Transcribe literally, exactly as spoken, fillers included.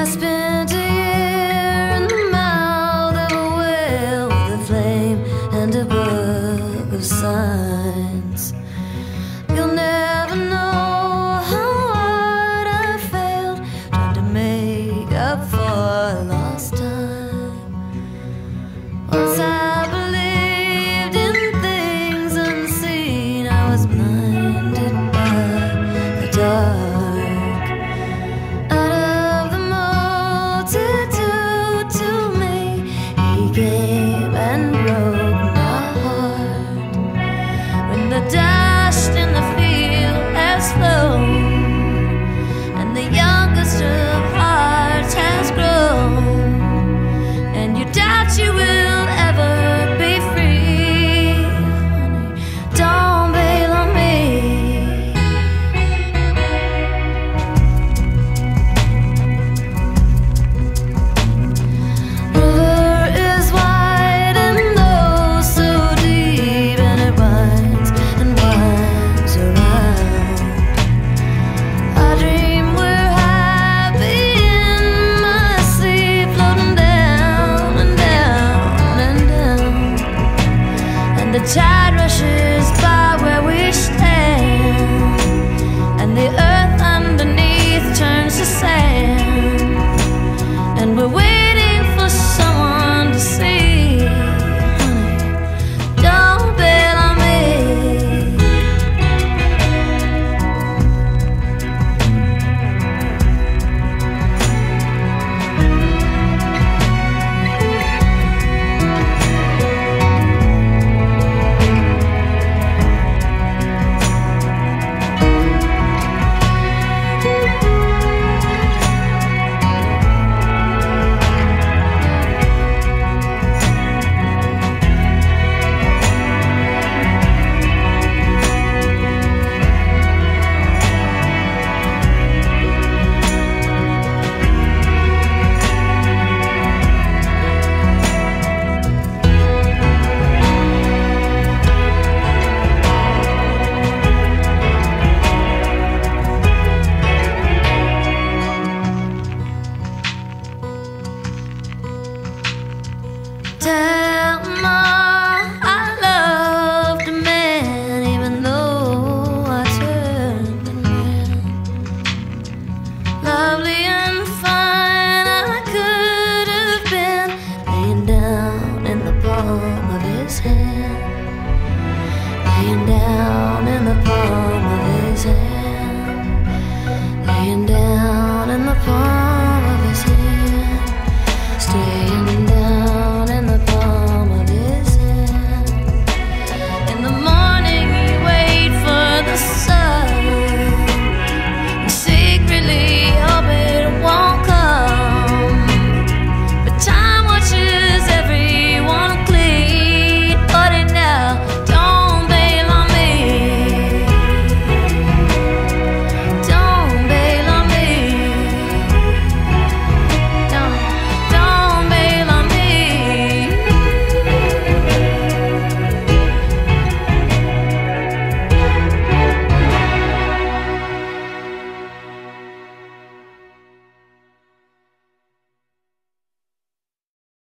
spent a year in the mouth of a whale with a flame and a book of signs. You'll never know how hard I failed trying to make up for lost time. Once I believed in things unseen, I was blinded by the dark. Came and broke my heart. When the dust in the field has flown and the youngest of hearts has grown, and you doubt you will ever be free, honey, don't bail on me. The tide rushes by where we stand, and the earth underneath turns to sand, and we're waiting for someone to see, honey, don't bail on Tell Ma I loved a man, even though I turned him in. Lovely and fine I could have been, laying down in the palm of his hand, laying down in the palm of his hand.